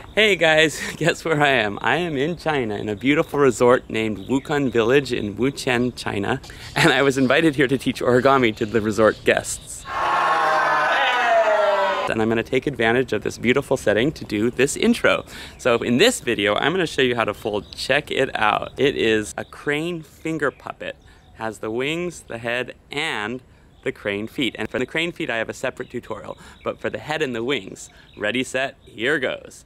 Hey guys, guess where I am? I am in China in a beautiful resort named Wukun Village in Wuqian, China, and I was invited here to teach origami to the resort guests. And I'm going to take advantage of this beautiful setting to do this intro. So in this video, I'm going to show you how to fold. Check it out. It is a crane finger puppet. Has the wings, the head, and the crane feet. And for the crane feet, I have a separate tutorial. But for the head and the wings, ready, set, here goes.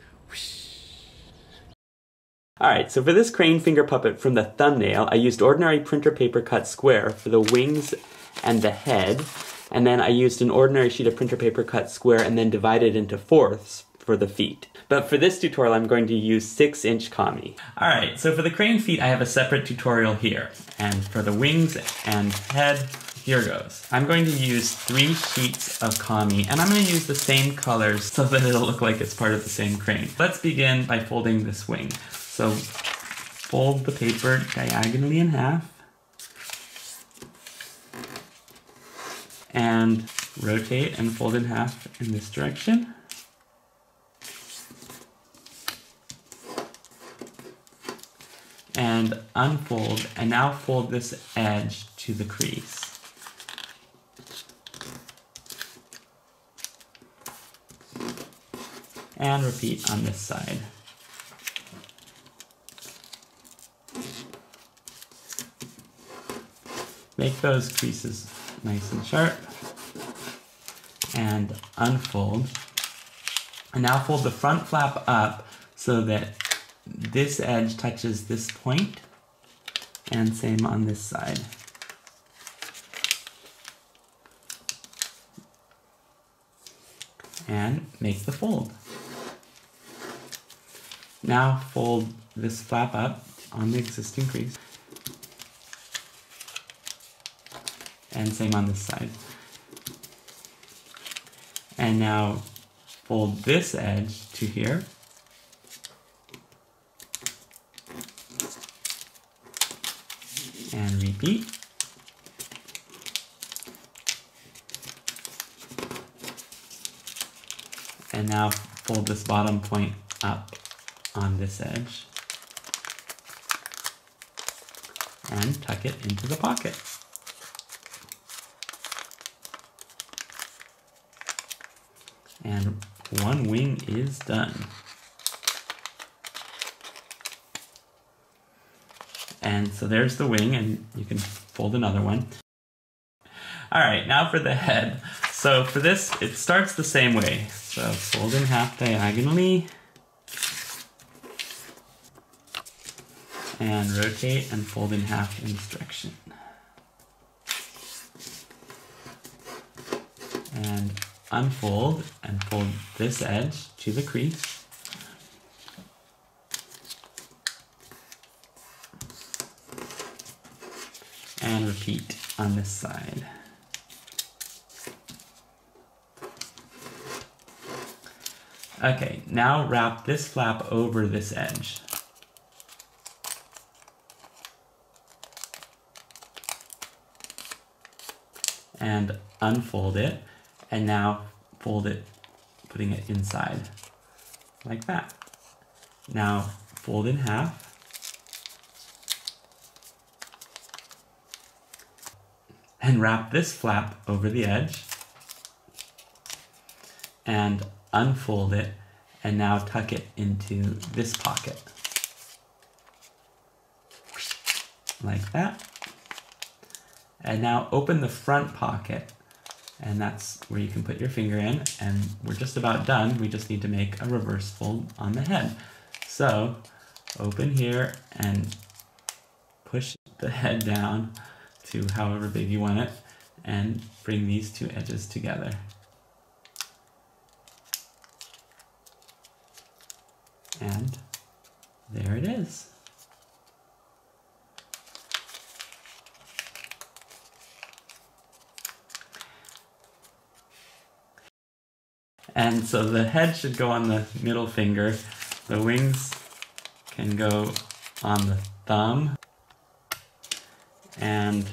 Alright, so for this crane finger puppet from the thumbnail, I used ordinary printer paper cut square for the wings and the head, and then I used an ordinary sheet of printer paper cut square and then divided into fourths for the feet. But for this tutorial, I'm going to use 6-inch kami. Alright, so for the crane feet, I have a separate tutorial here. And for the wings and head, here goes. I'm going to use 3 sheets of kami, and I'm going to use the same colors so that it'll look like it's part of the same crane. Let's begin by folding this wing. So fold the paper diagonally in half, and rotate and fold in half in this direction. And unfold, and now fold this edge to the crease. And repeat on this side. Make those creases nice and sharp. And unfold. And now fold the front flap up so that this edge touches this point, and same on this side. And make the fold. Now fold this flap up on the existing crease, and same on this side. And now fold this edge to here, and repeat. And now fold this bottom point up on this edge and tuck it into the pocket. And one wing is done. And so there's the wing, and you can fold another one. Alright, now for the head. So for this, it starts the same way. So fold in half diagonally, and rotate and fold in half in this direction. And unfold and fold this edge to the crease. And repeat on this side. Okay, now wrap this flap over this edge. And unfold it, and now fold it, putting it inside, like that. Now fold in half, and wrap this flap over the edge, and unfold it, and now tuck it into this pocket, like that. And now open the front pocket, and that's where you can put your finger in, and we're just about done. We just need to make a reverse fold on the head. So open here and push the head down to however big you want it, and bring these two edges together. And there it is. And so the head should go on the middle finger, the wings can go on the thumb, and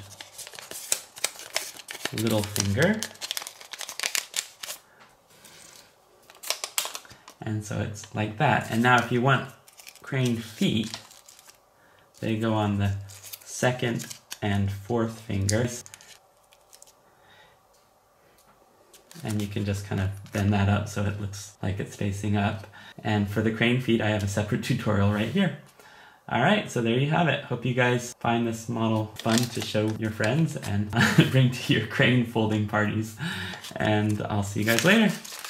little finger, And so it's like that. And now if you want crane feet, they go on the second and fourth fingers. And you can just kind of bend that up so it looks like it's facing up. And for the crane feet, I have a separate tutorial right here. Alright, so there you have it. Hope you guys find this model fun to show your friends and bring to your crane folding parties. And I'll see you guys later.